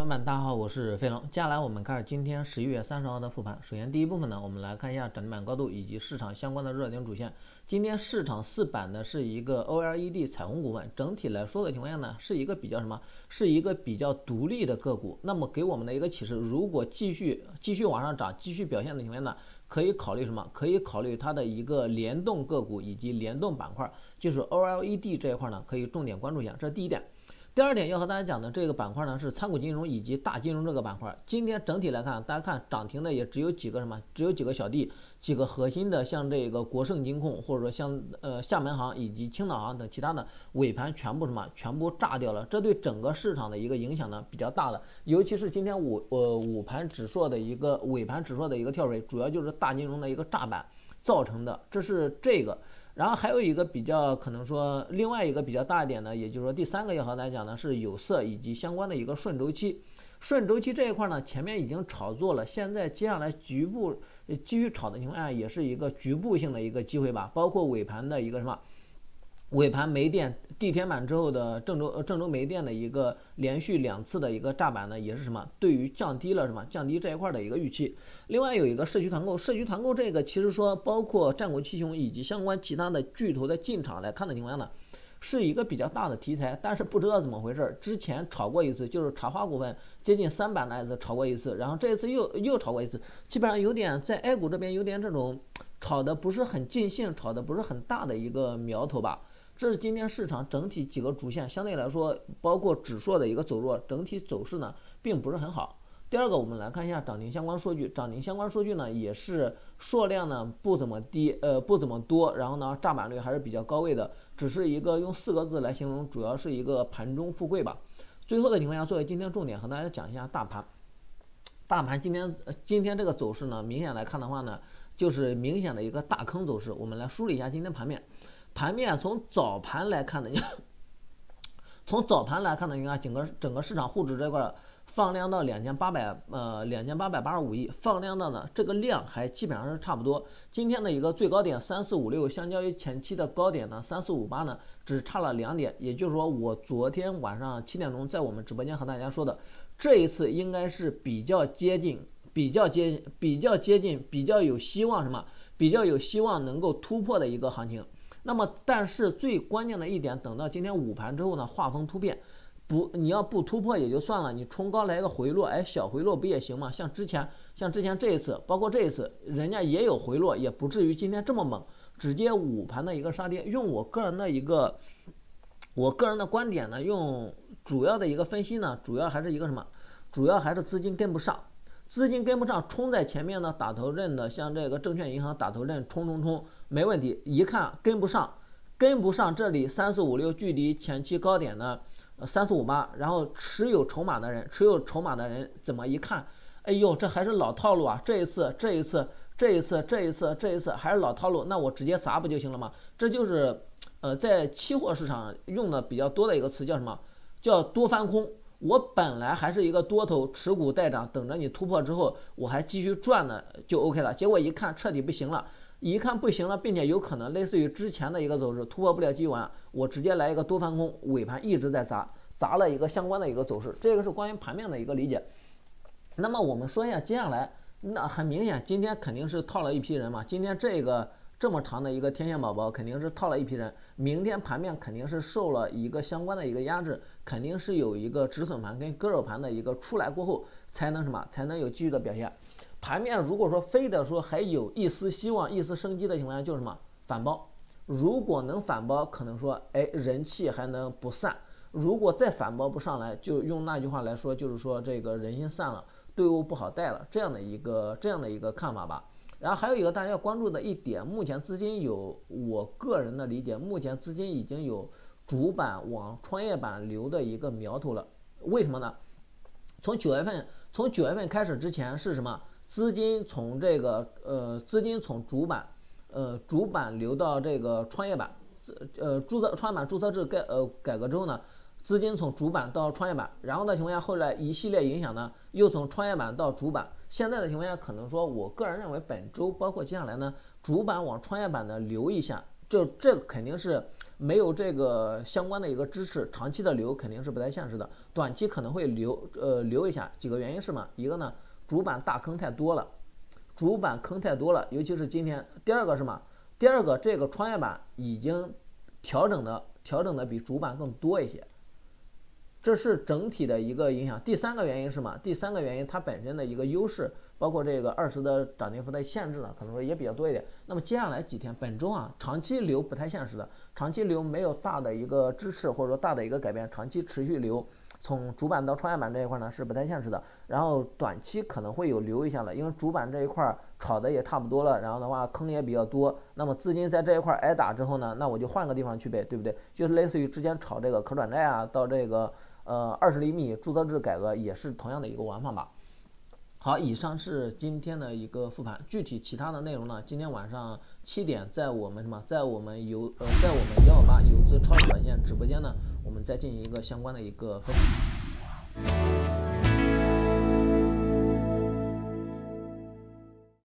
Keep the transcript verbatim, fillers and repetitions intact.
友们，大家好，我是飞龙。接下来我们开始今天十一月三十号的复盘。首先第一部分呢，我们来看一下涨停板高度以及市场相关的热点主线。今天市场四板呢是一个 O L E D 彩虹股份，整体来说的情况下呢，是一个比较什么？是一个比较独立的个股。那么给我们的一个启示，如果继续继续往上涨，继续表现的情况下呢，可以考虑什么？可以考虑它的一个联动个股以及联动板块，就是 O L E D 这一块呢，可以重点关注一下。这是第一点。第二点要和大家讲的这个板块呢是参股金融以及大金融这个板块。今天整体来看，大家看涨停的也只有几个什么，只有几个小弟，几个核心的，像这个国盛金控或者说像呃厦门行以及青岛行等其他的尾盘全部什么全部炸掉了，这对整个市场的一个影响呢比较大的，尤其是今天午呃午盘指数的一个尾盘指数的一个跳水，主要就是大金融的一个炸板造成的，这是这个。然后还有一个比较可能说另外一个比较大一点呢，也就是说第三个要和大家讲的是有色以及相关的一个顺周期。顺周期这一块呢，前面已经炒作了，现在接下来局部继续炒的情况下，也是一个局部性的一个机会吧。包括尾盘的一个什么，尾盘煤电地铁板之后的郑州呃郑州煤电的一个连续两次的一个炸板呢，也是什么对于降低了什么降低这一块的一个预期。另外有一个社区团购，社区团购这个其实说包括战国七雄以及相关其他的巨头的进场来看的情况下呢，是一个比较大的题材，但是不知道怎么回事，之前炒过一次，就是茶花股份接近三百那一次炒过一次，然后这一次又又炒过一次，基本上有点在 A 股这边有点这种炒的不是很尽兴，炒的不是很大的一个苗头吧。这是今天市场整体几个主线，相对来说，包括指数的一个走弱，整体走势呢并不是很好。第二个，我们来看一下涨停相关数据，涨停相关数据呢也是数量呢不怎么低，呃不怎么多，然后呢炸板率还是比较高位的，只是一个用四个字来形容，主要是一个盘中富贵吧。最后的情况下，作为今天重点和大家讲一下大盘。大盘今天今天这个走势呢，明显来看的话呢，就是明显的一个大坑走势。我们来梳理一下今天盘面。盘面从早盘来看的，从早盘来看的，你看整个整个市场沪指这块放量到两千八百呃两千八百八十五亿，放量的呢这个量还基本上是差不多。今天的一个最高点三四五六，相较于前期的高点呢三四五八呢，只差了两点。也就是说，我昨天晚上七点钟在我们直播间和大家说的，这一次应该是比较接近、比较接近、比较接近、比较有希望什么？比较有希望能够突破的一个行情。那么，但是最关键的一点，等到今天午盘之后呢，画风突变，不，你要不突破也就算了，你冲高来个回落，哎，小回落不也行吗？像之前，像之前这一次，包括这一次，人家也有回落，也不至于今天这么猛，直接午盘的一个杀跌。用我个人的一个，我个人的观点呢，用主要的一个分析呢，主要还是一个什么？主要还是资金跟不上。资金跟不上，冲在前面呢，打头阵的，像这个证券银行打头阵，冲冲冲，没问题。一看跟不上，跟不上，这里三四五六距离前期高点呢，三四五八，然后持有筹码的人，持有筹码的人怎么一看，哎呦，这还是老套路啊！这一次，这一次，这一次，这一次，这一次还是老套路，那我直接砸不就行了吗？这就是，呃，在期货市场用的比较多的一个词叫什么？叫多翻空。我本来还是一个多头持股待涨，等着你突破之后，我还继续赚呢，就 OK 了。结果一看彻底不行了，一看不行了，并且有可能类似于之前的一个走势突破不了基完，我直接来一个多翻空，尾盘一直在砸，砸了一个相关的一个走势。这个是关于盘面的一个理解。那么我们说一下接下来，那很明显今天肯定是套了一批人嘛，今天这个这么长的一个天线宝宝肯定是套了一批人，明天盘面肯定是受了一个相关的一个压制，肯定是有一个止损盘跟割肉盘的一个出来过后，才能什么才能有继续的表现。盘面如果说非得说还有一丝希望、一丝生机的情况下，就是什么反包。如果能反包，可能说哎人气还能不散；如果再反包不上来，就用那句话来说，就是说这个人心散了，队伍不好带了，这样的一个这样的一个看法吧。然后还有一个大家要关注的一点，目前资金有，我个人的理解，目前资金已经有主板往创业板流的一个苗头了。为什么呢？从九月份，从九月份开始之前是什么？资金从这个呃，资金从主板，呃，主板流到这个创业板，呃，注册创业板注册制改呃改革之后呢，资金从主板到创业板，然后的情况下，后来一系列影响呢，又从创业板到主板。现在的情况下，可能说，我个人认为本周包括接下来呢，主板往创业板的留一下，就这肯定是没有这个相关的一个支持，长期的留肯定是不太现实的，短期可能会留呃留一下。几个原因是嘛？一个呢，主板大坑太多了，主板坑太多了，尤其是今天。第二个是嘛？第二个这个创业板已经调整的调整的比主板更多一些。这是整体的一个影响。第三个原因是嘛？第三个原因它本身的一个优势，包括这个二十的涨跌幅的限制呢，可能说也比较多一点。那么接下来几天，本周啊，长期留不太现实的，长期留没有大的一个支持或者说大的一个改变，长期持续留，从主板到创业板这一块呢是不太现实的。然后短期可能会有留一下了，因为主板这一块炒的也差不多了，然后的话坑也比较多，那么资金在这一块挨打之后呢，那我就换个地方去呗，对不对？就是类似于之前炒这个可转债啊，到这个。呃，二十厘米注册制改革也是同样的一个玩法吧。好，以上是今天的一个复盘，具体其他的内容呢，今天晚上七点在我们什么，在我们游呃，在我们幺幺八游资超短线直播间呢，我们再进行一个相关的一个分析。